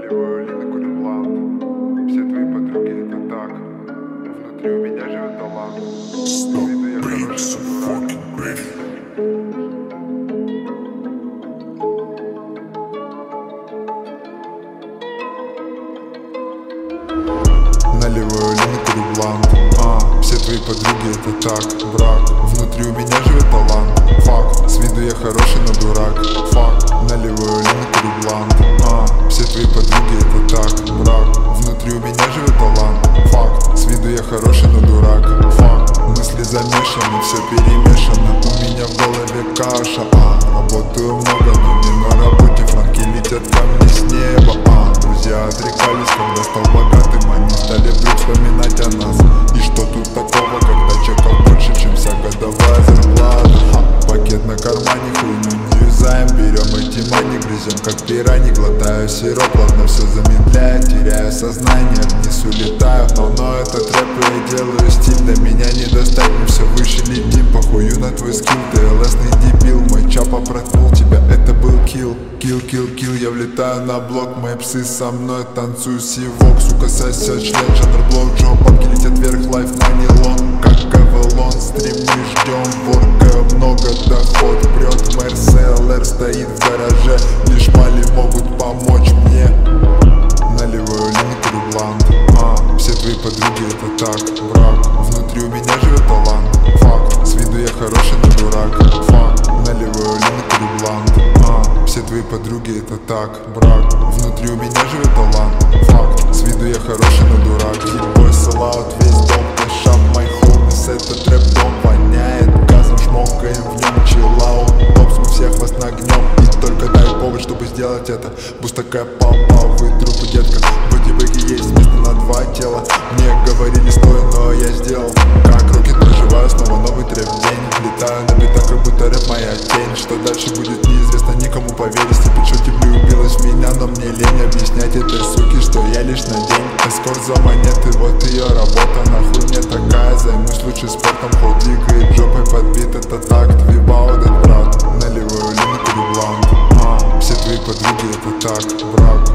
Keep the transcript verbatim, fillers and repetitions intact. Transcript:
Наливаю лин и курю блант. Все твои подруги это так. Внутри у меня живет талант. Виду я хороший, но дурак. Наливаю лин и курю блант. А, все твои подруги это так. Брак. Внутри у меня живет талант. Факт. С виду я хороший, но дурак. Факт. Наливаю лин и курю блант. А, все твои подруги это так. Брак. Внутри у меня живет талант. Факт. С виду я хороший, но дурак. Факт. Мысли замешаны, все перемешано. У меня в голове каша. А, работаю много, но не на работе. Франки летят ко мне с неба. А, друзья отрекались, когда стал богатым. Они стали вдруг вспоминать о нас. И что тут такого, когда чекал больше, чем вся годовая зарплата? А, пакет на кармане, хуйню не юзаем. Берем эти мани, грызем как пирани. Глотаю сироп, ладно все замедляя. Теряю сознание, вниз улетаю. Но, но этот рэп я делаю стиль. До меня не достать, мы все выше летим. Похую на твой скилл, ты ЛСный дебил. Мой чапа проткнул тебя, это был килл. Килл, килл, килл, я влетаю на блок. Мои псы со мной, танцую сивок. Сука, сосет член, жанр блоуджоу. Бабки летят вверх, лайф на нилон. Как Авалон, стримы ждем. Ворка много, доход прет. Мерс эл эр стоит в гараже. Лишь мали могут помочь мне. Наливаю лин и курю блант. А, все твои подруги это так. Брак. Внутри у меня живет талант. Факт. С виду я хороший, но дурак. Факт. Наливаю лин и курю блант. А, все твои подруги это так. Брак. Внутри у меня живет талант. Факт. С виду я хороший, но дурак. Хитбой селаут весь дом. Шап май холмис, этот рэп дом воняет газом, шмокаем в нем чиллаут. Топс, мы всех вас нагнем. И только дай повод, чтобы сделать это. Буст такая папа, вы трупы, детка. В бодибэге есть место на два тела. Мне говорили стой, но я сделал. Как рокет проживаю, снова новый трэп день. Летаю на битах, как будто рэп моя тень. Что дальше будет неизвестно, никому поверить. Степичоки влюбилась в меня, но мне лень объяснять этой суки, что я лишь на день. Эскорт за монеты, вот ее работа. Нахуй мне такая, займусь лучше спортом. Ход двигает жопой подбит, это такт. Вибаудет, брат. Наливаю лин и курю блант. А, все твои подруги это так, брак.